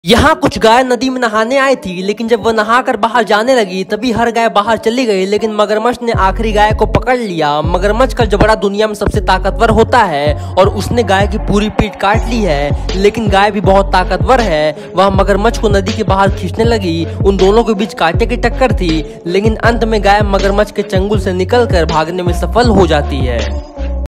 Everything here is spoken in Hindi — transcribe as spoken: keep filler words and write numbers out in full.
यहाँ कुछ गाय नदी में नहाने आई थी, लेकिन जब वह नहाकर बाहर जाने लगी तभी हर गाय बाहर चली गई। लेकिन मगरमच्छ ने आखिरी गाय को पकड़ लिया। मगरमच्छ का जबड़ा दुनिया में सबसे ताकतवर होता है और उसने गाय की पूरी पीठ काट ली है। लेकिन गाय भी बहुत ताकतवर है। वह मगरमच्छ को नदी के बाहर खींचने लगी। उन दोनों के बीच कांटे की टक्कर थी, लेकिन अंत में गाय मगरमच्छ के चंगुल से निकलकर भागने में सफल हो जाती है।